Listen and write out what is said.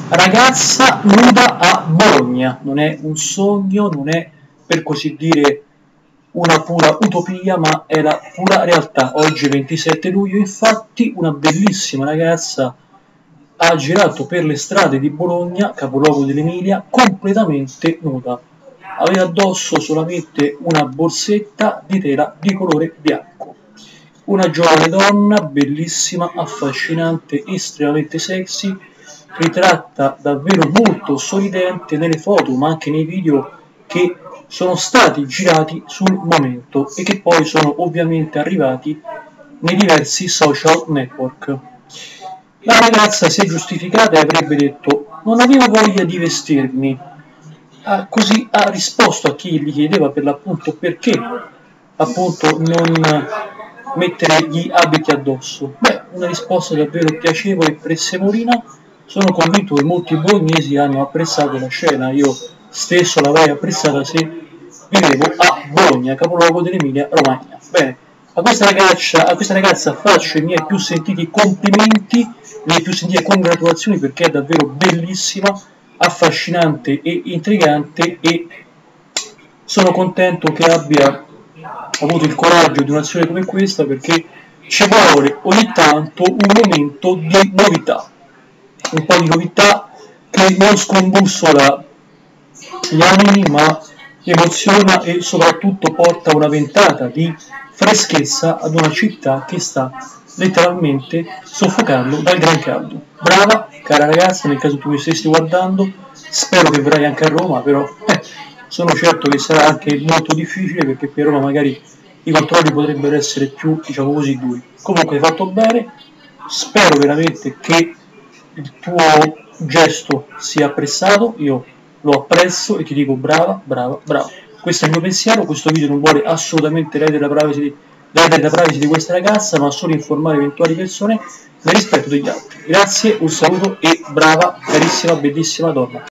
Ragazza nuda a Bologna, non è un sogno, non è per così dire una pura utopia, ma è la pura realtà. Oggi 27 luglio, infatti, una bellissima ragazza ha girato per le strade di Bologna, capoluogo dell'Emilia, completamente nuda. Aveva addosso solamente una borsetta di tela di colore bianco. Una giovane donna, bellissima, affascinante, estremamente sexy, ritratta davvero molto sorridente nelle foto, ma anche nei video che sono stati girati sul momento e che poi sono ovviamente arrivati nei diversi social network. La ragazza si è giustificata e avrebbe detto: non avevo voglia di vestirmi. Così ha risposto a chi gli chiedeva per l'appunto perché appunto non mettere gli abiti addosso. Beh, una risposta davvero piacevole e presemolina. Sono convinto che molti bolognesi hanno apprezzato la scena. Io stesso l'avrei apprezzata se vivevo a Bologna, capoluogo dell'Emilia Romagna. Bene, a questa ragazza faccio i miei più sentiti complimenti, le mie più sentite congratulazioni, perché è davvero bellissima, affascinante e intrigante, e sono contento che abbia avuto il coraggio di un'azione come questa, perché ci vuole ogni tanto un momento di novità, un po' di novità che non scombussola gli animi, ma emoziona e soprattutto porta una ventata di freschezza ad una città che sta letteralmente soffocando dal gran caldo. Brava, cara ragazza, nel caso tu mi stessi guardando, spero che verrai anche a Roma, però sono certo che sarà anche molto difficile, perché per Roma magari i controlli potrebbero essere più, diciamo così, duri. Comunque hai fatto bene, spero veramente che il tuo gesto sia apprezzato, io lo apprezzo e ti dico brava, brava, brava. Questo è il mio pensiero. Questo video non vuole assolutamente ledere la privacy di questa ragazza, ma solo informare eventuali persone nel rispetto degli altri. Grazie, un saluto e brava, carissima, bellissima donna.